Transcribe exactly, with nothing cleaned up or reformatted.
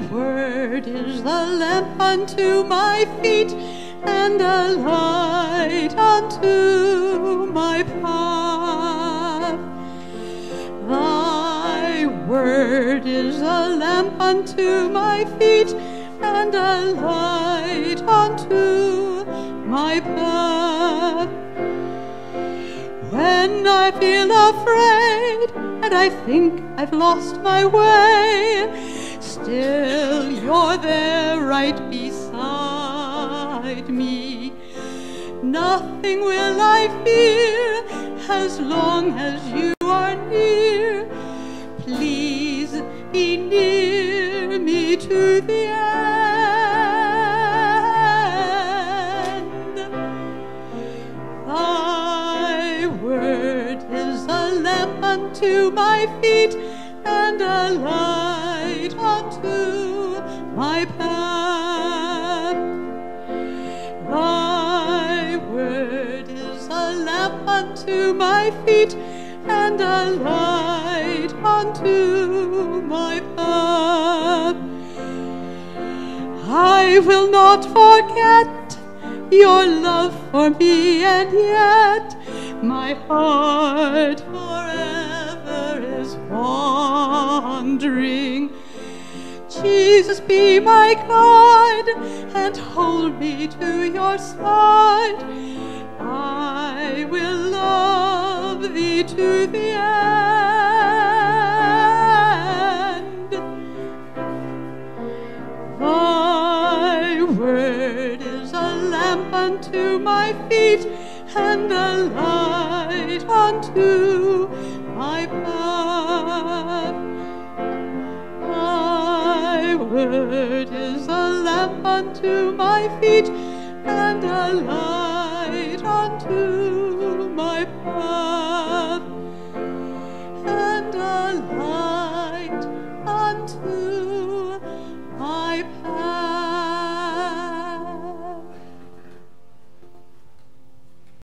word is a lamp unto my feet, and a light unto my path. Thy word is a lamp unto my feet, and a light unto my path. When I feel afraid and I think I've lost my way, still you're there right beside me. Nothing will I fear as long as you are near. Please be near me to the end. Thy word is a lamp unto my feet, and a light unto my path. Thy word is a lamp unto my feet, and a light unto my path. I will not forget your love for me, and yet my heart forever is wandering. Jesus, be my guide and hold me to your side. I will love thee to the end. Thy word is a lamp unto my feet, and a light unto my path. Thy word is a lamp unto my feet, and a light unto my path.